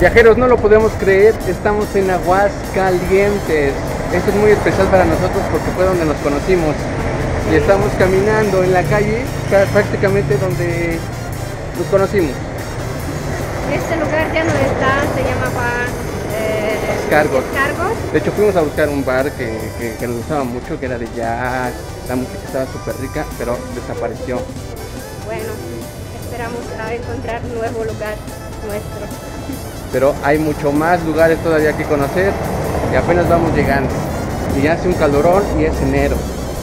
Viajeros, no lo podemos creer, estamos en Aguascalientes. Esto es muy especial para nosotros porque fue donde nos conocimos. Y estamos caminando en la calle, prácticamente donde nos conocimos. Este lugar ya no está, se llamaba Escargot. Escargot. De hecho fuimos a buscar un bar que nos gustaba mucho, que era de jazz, la música estaba súper rica, pero desapareció. Bueno, esperamos a encontrar un nuevo lugar nuestro. Pero hay mucho más lugares todavía que conocer y apenas vamos llegando. Y ya hace un calorón y es enero.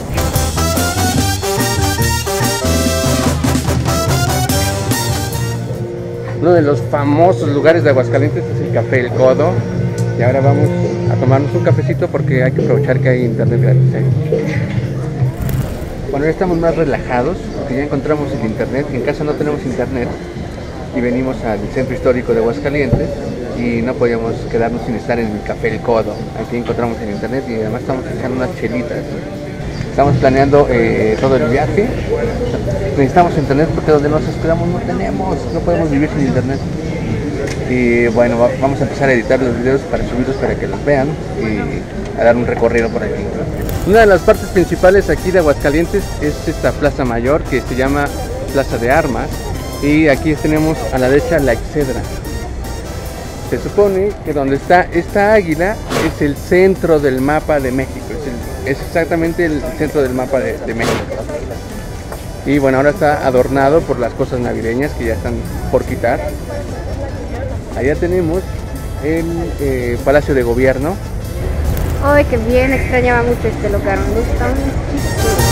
Uno de los famosos lugares de Aguascalientes es el Café El Codo. Y ahora vamos a tomarnos un cafecito porque hay que aprovechar que hay internet gratis. Bueno, ya estamos más relajados porque ya encontramos el internet. En casa no tenemos internet y venimos al centro histórico de Aguascalientes y no podíamos quedarnos sin estar en el Café El Codo. Aquí encontramos el internet y además estamos echando unas chelitas. Estamos planeando todo el viaje. Necesitamos internet porque donde nos hospedamos no podemos vivir sin internet. Y bueno, vamos a empezar a editar los videos para subirlos para que los vean y a dar un recorrido por aquí. Una de las partes principales aquí de Aguascalientes es esta Plaza Mayor que se llama Plaza de Armas. Y aquí tenemos a la derecha la Excedra. Se supone que donde está esta águila es el centro del mapa de México. Es exactamente el centro del mapa de México. Y bueno, ahora está adornado por las cosas navideñas que ya están por quitar. Allá tenemos el Palacio de Gobierno. Ay, qué bien, extrañaba mucho este lugar, me gusta muchísimo.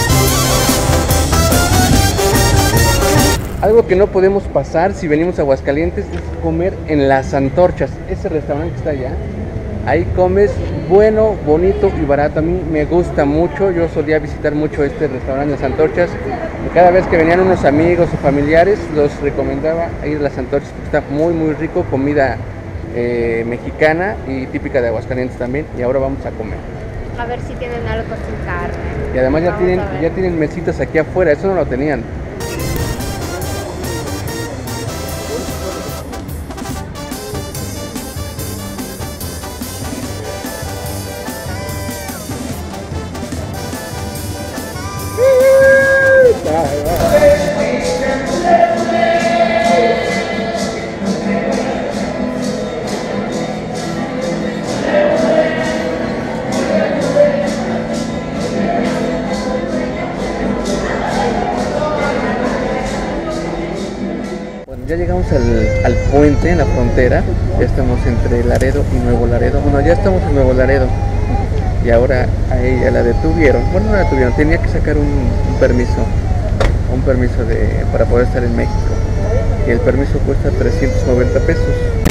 Algo que no podemos pasar si venimos a Aguascalientes es comer en Las Antorchas. Ese restaurante que está allá, ahí comes bueno, bonito y barato. A mí me gusta mucho, yo solía visitar mucho este restaurante Las Antorchas. Cada vez que venían unos amigos o familiares, los recomendaba ir a Las Antorchas porque está muy muy rico, comida mexicana y típica de Aguascalientes también. Y ahora vamos a comer. A ver si tienen algo sin carne. Y además ya tienen mesitas aquí afuera, eso no lo tenían. Bueno, ya llegamos al puente en la frontera. Ya estamos entre Laredo y Nuevo Laredo. Bueno, ya estamos en Nuevo Laredo. Y ahora a ella la detuvieron. Bueno, no la detuvieron, tenía que sacar un permiso para poder estar en México. Y el permiso cuesta 390 pesos.